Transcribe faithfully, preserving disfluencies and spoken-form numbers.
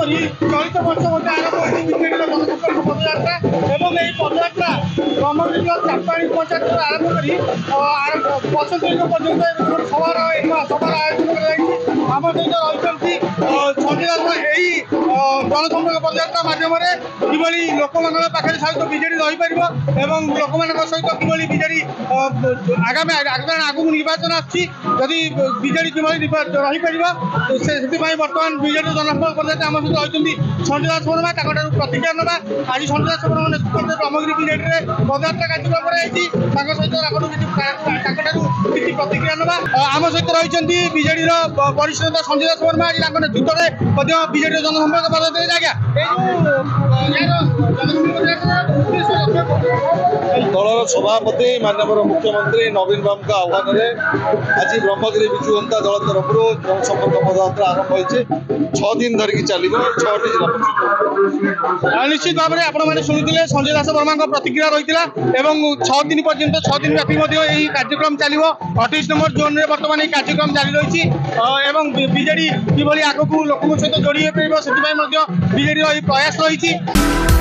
चलित वर्ष मध्य आरंभ होती विजेडर जनसंपर्क पदयात्रा एवं यही पदयात्रा ब्रह्मगिरी चापाणी पंचायत आरंभ कर पचतरी पर्यटन सभार सभार आयोजन करम सहित रही संजय दास यही जनसंपर्क पदयात्रा मध्यम किभली लोक पाखे सहित विजेडी रहीपर एवं लोक सहित किभली विजेडी आगामी आगू निर्वाचन आदि विजेडी किभली रहीपर से बर्तमान विजेडी जनसंपर्क पदयात्रा आम सहित रही संजय दास वर्मा प्रतिज्ञा ना आज संजय दास वर्मा नेतृत्व ब्रह्मगिरी विजेडी पदयात्रा कार्यक्रम सहित किसी प्रतिक्रिया ना आम सहित रही विजेडी वरिष्ठ नेता संजय दास वर्मा आज नेतृत्व में विजेडी जनसंपर्क पदयात्रा आज्ञा दलर सभापति माननीय मुख्यमंत्री नवीन बाबू का आह्वान में आज ब्रह्मगिरी विजु जनता दल तरफ जनसंपर्क पदयात्रा आरंभ होती छह दिन धरिकी चलो छठी जिला निश्चित भाव में आपण मैंने शुणुते संजय दास वर्मा प्रतिक्रिया रही है छह दिन पर्यंत छह दिन व्यापी यही कार्यक्रम चलो अठाईस नंबर जोन में बर्तमान यह कार्यक्रम जारी रही विजेडी किभली आगक लोक सहित जोड़ी हो पार से विजेडी प्रयास रही।